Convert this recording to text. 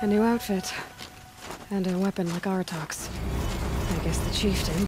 A new outfit. And a weapon like Artok's. I guess the chieftain